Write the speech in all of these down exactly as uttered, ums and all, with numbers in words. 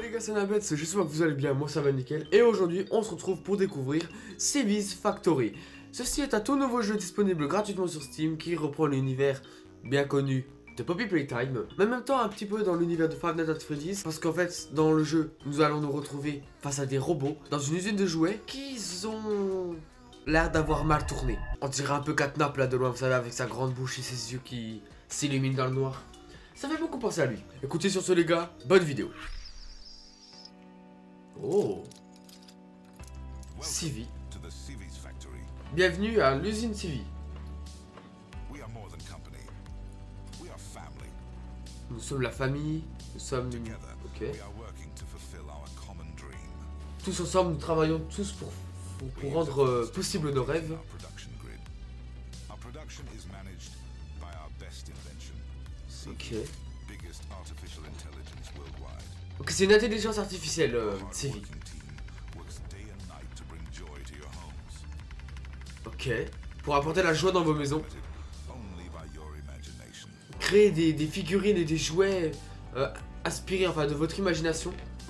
les gars, c'est Nabet, j'espère que vous allez bien, moi ça va nickel. Et aujourd'hui, on se retrouve pour découvrir Civis Factory. Ceci est un tout nouveau jeu disponible gratuitement sur Steam qui reprend l'univers bien connu de Poppy Playtime, mais en même temps un petit peu dans l'univers de Five Nights at Freddy's, parce qu'en fait, dans le jeu, nous allons nous retrouver face à des robots dans une usine de jouets qui ont l'air d'avoir mal tourné. On dirait un peu Catnap là de loin, vous savez, avec sa grande bouche et ses yeux qui s'illuminent dans le noir. Ça fait beaucoup penser à lui. Écoutez sur ce les gars, bonne vidéo. Oh, Civis. Bienvenue à l'usine Civis. Nous sommes la famille, nous sommes... Ok. Tous ensemble, nous travaillons tous pour, pour, pour rendre euh, possible nos rêves. Ok. Ok, c'est une intelligence artificielle, euh, Civis. Ok. Pour apporter la joie dans vos maisons. Créer des, des figurines et des jouets euh, inspirés enfin de votre imagination.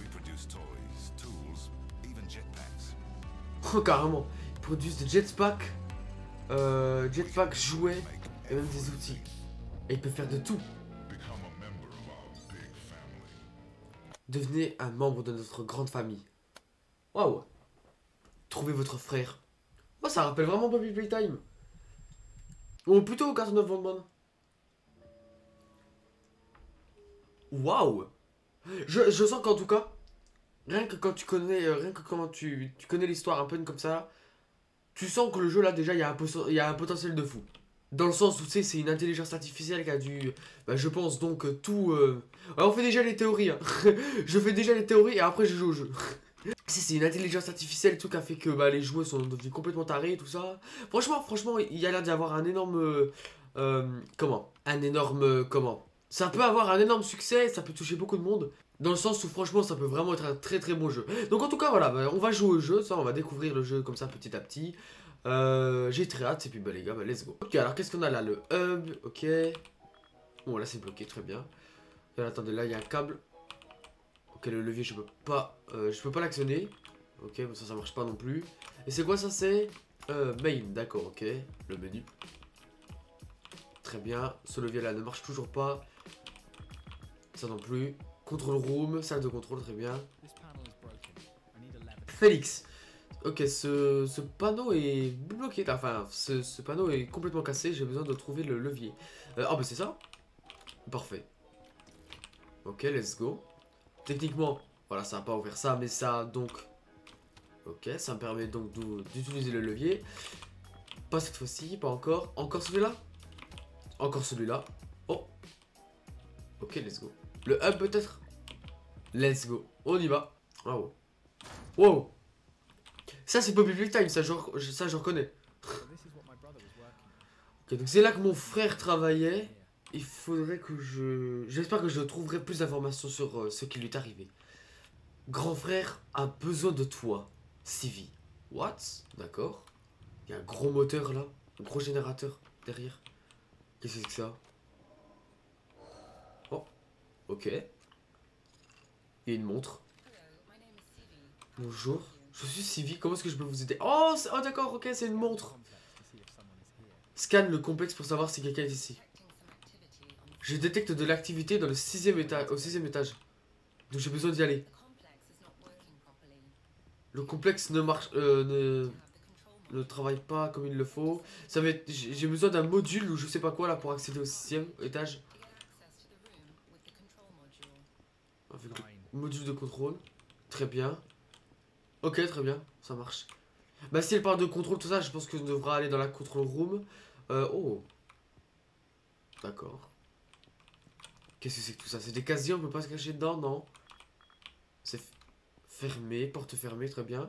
Oh, carrément. Ils produisent des jetpacks, euh, jetpacks, jouets et même des outils. Et ils peuvent faire de tout. Devenez un membre de notre grande famille. Waouh. Trouvez votre frère. Moi, ça rappelle vraiment Poppy Playtime. Ou plutôt Cartoon of Wonderman. Waouh. Je, je sens qu'en tout cas, rien que quand tu connais, euh, rien que comment tu, tu connais l'histoire un peu comme ça, tu sens que le jeu là déjà il y a un, il y a un potentiel de fou. Dans le sens où tu sais, c'est une intelligence artificielle qui a dû, bah, je pense donc tout. Euh... Alors, on fait déjà les théories. Hein. Je fais déjà les théories et après je joue au jeu. C'est une intelligence artificielle tout qui a fait que bah, les joueurs sont devenus complètement tarés et tout ça. Franchement, franchement, il y a l'air d'y avoir un énorme, euh, euh, comment, un énorme, euh, comment. Ça peut avoir un énorme succès, ça peut toucher beaucoup de monde. Dans le sens où franchement ça peut vraiment être un très très bon jeu. Donc en tout cas voilà, bah, on va jouer au jeu, ça on va découvrir le jeu comme ça petit à petit. Euh, J'ai très hâte et puis bah les gars, bah let's go. Ok, alors qu'est-ce qu'on a là? Le hub, ok. Bon là c'est bloqué, très bien. Et là, attendez, là il y a un câble. Ok, le levier je peux pas, euh, je peux pas l'actionner. Ok, bon, ça ça marche pas non plus. Et c'est quoi ça? C'est euh, main, d'accord, ok. Le menu. Très bien, ce levier là ne marche toujours pas. Ça non plus. Control room, salle de contrôle, très bien. Félix. Ok, ce, ce panneau est bloqué. Enfin, ce, ce panneau est complètement cassé. J'ai besoin de trouver le levier. Euh, oh, bah c'est ça. Parfait. Ok, let's go. Techniquement, voilà, ça va pas ouvrir ça, mais ça, donc... Ok, ça me permet donc d'utiliser le levier. Pas cette fois-ci, pas encore. Encore celui-là. Encore celui-là. Oh. Ok, let's go. Le hub peut-être. Let's go. On y va. Wow. Wow. Ça c'est Poppy Playtime, ça je, ça je reconnais. Ok, donc c'est là que mon frère travaillait. Il faudrait que je... J'espère que je trouverai plus d'informations sur euh, ce qui lui est arrivé. Grand frère a besoin de toi, Civis. What? D'accord. Il y a un gros moteur là. Un gros générateur derrière. Qu'est-ce que c'est que ça? Oh. Ok. Il y a une montre. Bonjour, je suis Civis, comment est-ce que je peux vous aider? Oh, oh d'accord, ok, c'est une montre. Scanne le complexe pour savoir si quelqu'un est ici. Je détecte de l'activité dans le sixième étage, au sixième étage. Donc j'ai besoin d'y aller. Le complexe ne marche, euh, ne, ne travaille pas comme il le faut. Ça va être, j'ai besoin d'un module ou je sais pas quoi là pour accéder au sixième étage. Avec le module de contrôle. Très bien. Ok, très bien, ça marche. Bah si elle parle de contrôle, tout ça, je pense que je devrais aller dans la control room. Euh, oh. D'accord. Qu'est-ce que c'est que tout ça? C'est des casiers, on peut pas se cacher dedans, non? C'est fermé, porte fermée, très bien.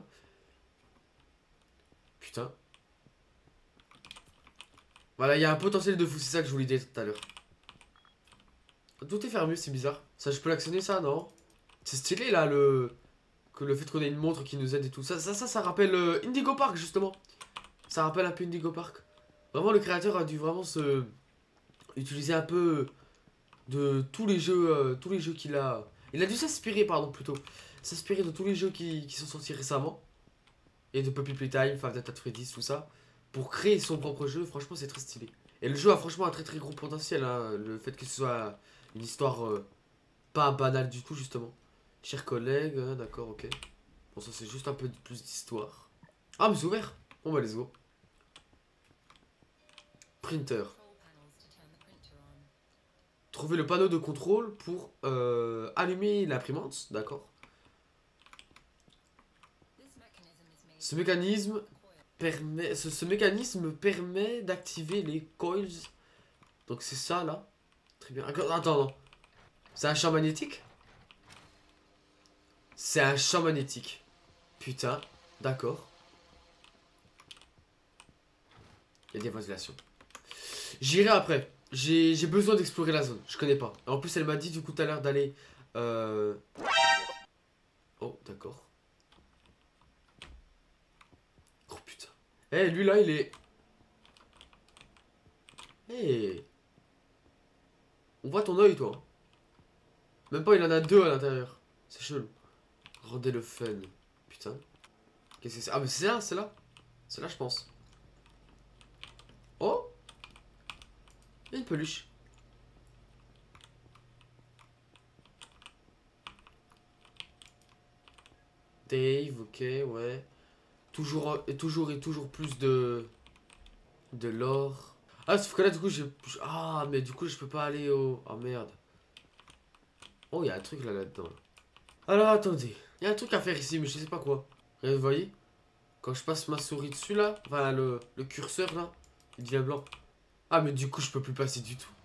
Putain. Voilà, il y a un potentiel de fou, c'est ça que je voulais dire tout à l'heure. Tout est fermé, c'est bizarre. Ça, je peux l'actionner, ça, non? C'est stylé, là, le... Que le fait qu'on ait une montre qui nous aide et tout ça, ça, ça, ça rappelle euh, Indigo Park justement. Ça rappelle un peu Indigo Park. Vraiment, le créateur a dû vraiment se utiliser un peu de tous les jeux, euh, tous les jeux qu'il a. Il a dû s'inspirer, pardon, plutôt. S'inspirer de tous les jeux qui, qui sont sortis récemment. Et de Poppy Playtime, Five Nights at Freddy's, tout ça. Pour créer son propre jeu, franchement, c'est très stylé. Et le jeu a franchement un très très gros potentiel. Hein. Le fait que ce soit une histoire euh, pas banale du tout, justement. Chers collègues, hein, d'accord, ok. Bon, ça c'est juste un peu plus d'histoire. Ah, mais c'est ouvert. Bon, bah, let's go. Printer. Trouver le panneau de contrôle pour euh, allumer l'imprimante, d'accord. Ce mécanisme permet, ce, ce mécanisme permet d'activer les coils. Donc c'est ça là. Très bien. Attends, non. C'est un champ magnétique? C'est un champ magnétique. Putain, d'accord. Il y a des ventilations. J'irai après. J'ai besoin d'explorer la zone. Je connais pas. En plus, elle m'a dit du coup tout à l'heure d'aller... Euh... Oh, d'accord. Oh putain. Eh, hey, lui là, il est... Eh hey. On voit ton œil, toi. Même pas, il en a deux à l'intérieur. C'est chelou. Rendez le fun. Putain. Qu'est-ce que c'est? Ah, mais c'est là, c'est là. C'est là, je pense. Oh! Il y a une peluche. Dave, ok, ouais. Toujours et toujours et toujours plus de... De l'or. Ah, sauf que là, du coup, j'ai... Ah, mais du coup, je peux pas aller au... Ah, merde. Oh, il y a un truc là, là-dedans. Alors, attendez. Il y a un truc à faire ici, mais je sais pas quoi. Vous voyez? Quand je passe ma souris dessus, là, enfin, le, le curseur, là, il devient blanc. Ah, mais du coup, je peux plus passer du tout.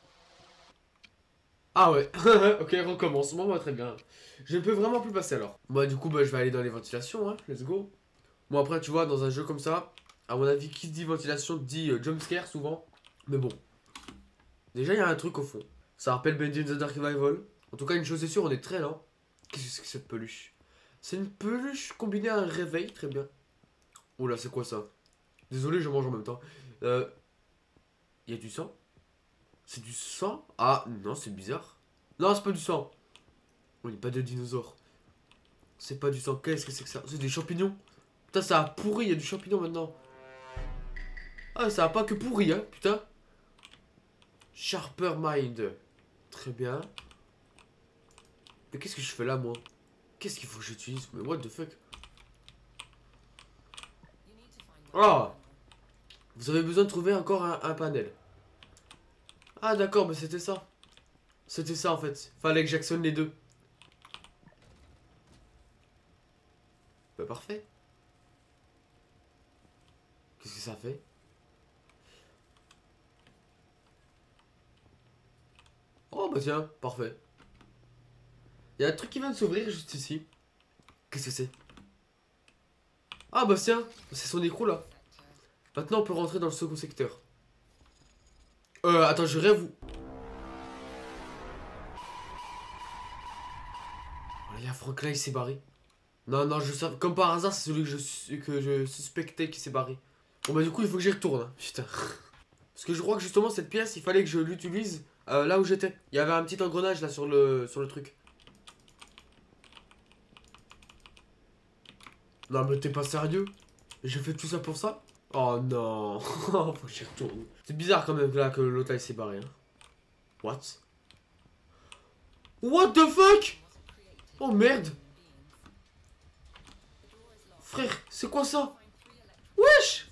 Ah ouais, ok, recommence. Bon, bah, très bien. Je ne peux vraiment plus passer alors. Moi, du coup, bah, je vais aller dans les ventilations, hein. Let's go. Bon, après, tu vois, dans un jeu comme ça, à mon avis, qui dit ventilation dit euh, jumpscare souvent. Mais bon. Déjà, il y a un truc au fond. Ça rappelle Bendy and the Dark Revival. En tout cas, une chose est sûre, on est très lent. Qu'est-ce que c'est que cette peluche? C'est une peluche combinée à un réveil, très bien. Oh là, c'est quoi ça? Désolé, je mange en même temps. Euh. Il y a du sang? C'est du sang? Ah, non, c'est bizarre. Non, c'est pas du sang. On n'est pas de dinosaures. C'est pas du sang. Qu'est-ce que c'est que ça? C'est des champignons. Putain, ça a pourri. Il y a du champignon maintenant. Ah, ça a pas que pourri, hein. Putain. Sharper Mind. Très bien. Mais qu'est-ce que je fais là, moi? Qu'est-ce qu'il faut que j'utilise? Mais what the fuck? Ah! Vous avez besoin de trouver encore un, un panel. Ah, d'accord, mais c'était ça. C'était ça, en fait. Fallait que j'actionne les deux. Bah, parfait. Qu'est-ce que ça fait? Oh, bah tiens, parfait. Il y a un truc qui vient de s'ouvrir juste ici. Qu'est-ce que c'est? Ah, bah tiens, c'est son écrou, là. Maintenant, on peut rentrer dans le second secteur. Euh, attends, je rêve où... Il y a Frank là, il s'est barré. Non, non, je sais, comme par hasard, c'est celui que je, que je suspectais qui s'est barré. Bon, bah, du coup, il faut que j'y retourne. Hein. Putain. Parce que je crois que justement, cette pièce, il fallait que je l'utilise euh, là où j'étais. Il y avait un petit engrenage là sur le, sur le truc. Non, mais t'es pas sérieux? J'ai fait tout ça pour ça? Oh non. Faut que j'y retourne. C'est bizarre quand même là que l'autre là, il s'est barré. Hein. What? What the fuck? Oh merde. Frère, c'est quoi ça? Wesh.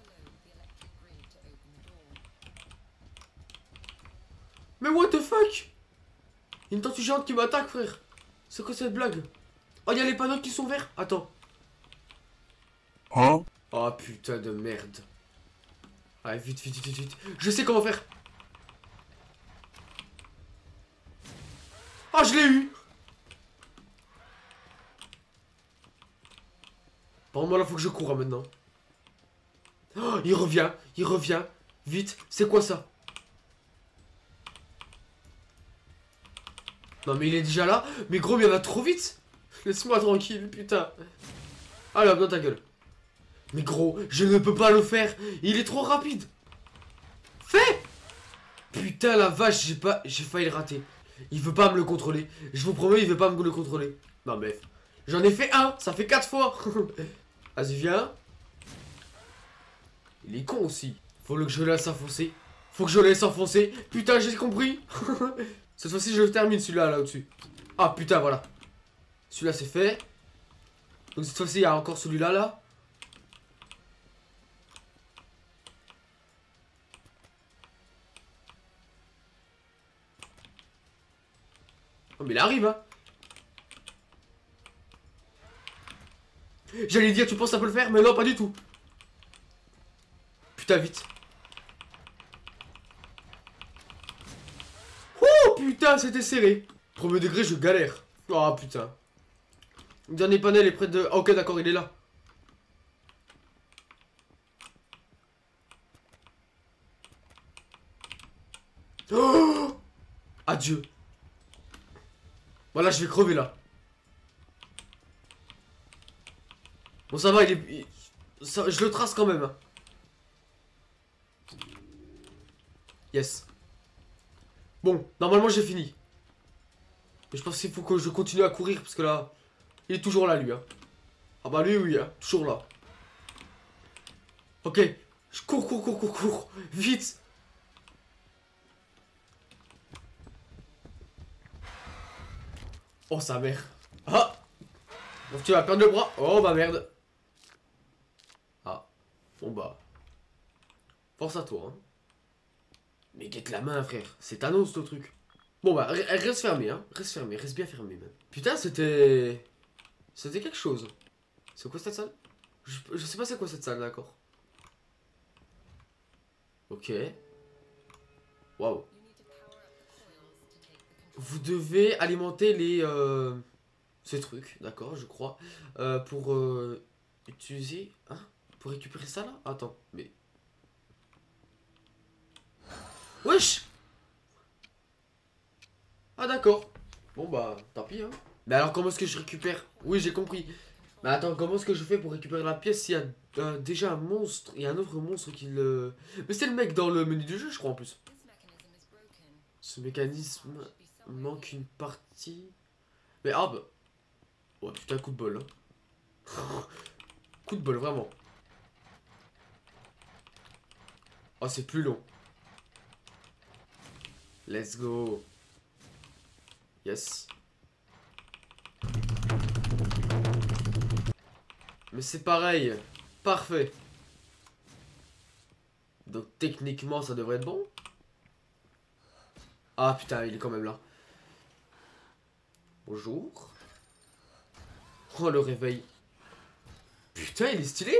Mais what the fuck? Il y a une tortue géante qui m'attaque, frère. C'est quoi cette blague? Oh, il y a les panneaux qui sont verts. Attends. Hein? Oh putain de merde. Allez, vite, vite, vite, vite. Je sais comment faire. Oh, je l'ai eu. Par contre, moi là, faut que je cours hein, maintenant. Oh, il revient, il revient. Vite, c'est quoi ça? Non mais il est déjà là. Mais gros, mais il va trop vite. Laisse-moi tranquille, putain. Allez hop, dans ta gueule. Mais gros, je ne peux pas le faire. Il est trop rapide. Fais. Putain la vache, j'ai pas, j'ai failli le rater. Il veut pas me le contrôler. Je vous promets, il veut pas me le contrôler. Non, mais j'en ai fait un. Ça fait quatre fois. Vas-y, viens. Il est con aussi. Faut que je le laisse enfoncer. Faut que je le laisse enfoncer. Putain, j'ai compris. Cette fois-ci, je termine celui-là, là, au-dessus. Ah, putain, voilà. Celui-là, c'est fait. Donc, cette fois-ci, il y a encore celui-là, là. Oh, mais il arrive, hein. J'allais dire, tu penses que ça peut le faire? Mais non, pas du tout. Putain, vite. Oh, putain, c'était serré. Premier degré, je galère. Oh, putain. Le dernier panel est près de... Ah, ok, d'accord, il est là. Oh, adieu. Voilà, je vais crever, là. Bon, ça va, il est... il- ça, je le trace quand même. Hein. Yes. Bon, normalement, j'ai fini. Mais je pense qu'il faut que je continue à courir, parce que là... Il est toujours là, lui. Hein. Ah bah, lui, oui, hein. Toujours là. Ok. Je cours, cours, cours, cours, cours. Vite. Oh, sa mère. Ah. Donc, tu vas perdre le bras. Oh, bah, merde. Ah. Bon, bah. Force à toi, hein. Mais guette la main, frère. C'est Thanos, le truc. Bon, bah, reste fermé, hein. Reste fermé, reste bien fermé, même. Putain, c'était... C'était quelque chose. C'est quoi cette salle? je, je sais pas c'est quoi cette salle, d'accord. Ok. Waouh. Vous devez alimenter les... Euh, ces trucs, d'accord, je crois. Euh, pour euh, utiliser... Hein? Pour récupérer ça, là? Attends, mais... Wesh! Ah, d'accord. Bon, bah, tant pis, hein. Mais alors, comment est-ce que je récupère? Oui, j'ai compris. Mais attends, comment est-ce que je fais pour récupérer la pièce s'il y a euh, déjà un monstre? Il y a un autre monstre qui le... Mais c'est le mec dans le menu du jeu, je crois, en plus. Ce mécanisme manque une partie... Mais ah bah... Ouais, putain, coup de bol, hein. Coup de bol, vraiment. Oh, c'est plus long. Let's go. Yes. Mais c'est pareil. Parfait. Donc techniquement ça devrait être bon. Ah putain, il est quand même là. Bonjour. Oh, le réveil. Putain, il est stylé.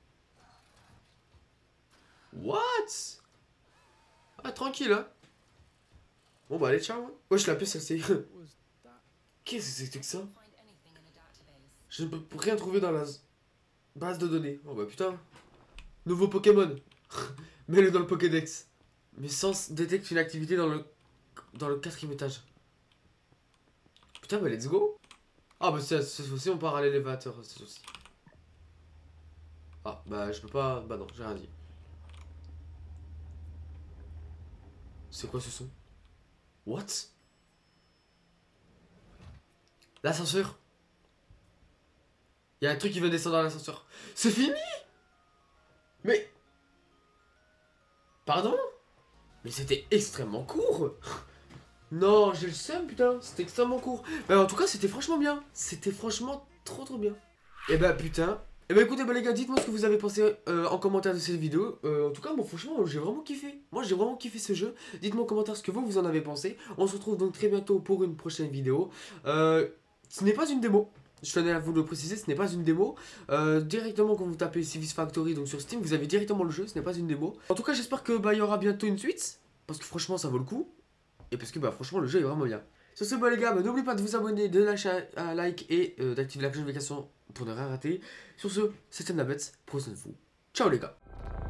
What? Ah, tranquille, hein. Bon bah allez, ciao. Hein. Wesh, la pièce, elle s'est... Qu'est-ce que c'était que ça? Je ne peux rien trouver dans la base de données. Oh bah putain. Nouveau Pokémon. Mets-le dans le Pokédex. Mes sens détectent une activité dans le dans le quatrième étage. Putain, bah let's go. Ah bah cette fois-ci on part à l'élévateur. Ah bah je peux pas... Bah non, j'ai rien dit. C'est quoi ce son? What? L'ascenseur. Il y a un truc qui veut descendre dans l'ascenseur. C'est fini? Mais... Pardon? Mais c'était extrêmement court. Non, j'ai le seum, putain. C'était extrêmement court. Mais en tout cas, c'était franchement bien. C'était franchement trop trop bien. Et bah putain. Et bah écoutez, bah les gars, dites-moi ce que vous avez pensé euh, en commentaire de cette vidéo. Euh, en tout cas, moi franchement, j'ai vraiment kiffé. Moi, j'ai vraiment kiffé ce jeu. Dites-moi en commentaire ce que vous, vous en avez pensé. On se retrouve donc très bientôt pour une prochaine vidéo. Euh, ce n'est pas une démo. Je tenais à vous le préciser, ce n'est pas une démo. Euh, directement quand vous tapez Civis Factory donc sur Steam, vous avez directement le jeu, ce n'est pas une démo. En tout cas, j'espère que bah il y aura bientôt une suite. Parce que franchement, ça vaut le coup. Et parce que bah franchement, le jeu est vraiment bien. Sur ce, bah les gars, bah, n'oubliez pas de vous abonner, de lâcher un, un like et euh, d'activer la cloche de notification pour ne rien rater. Sur ce, c'était Nabets, prenez soin de vous. Ciao les gars.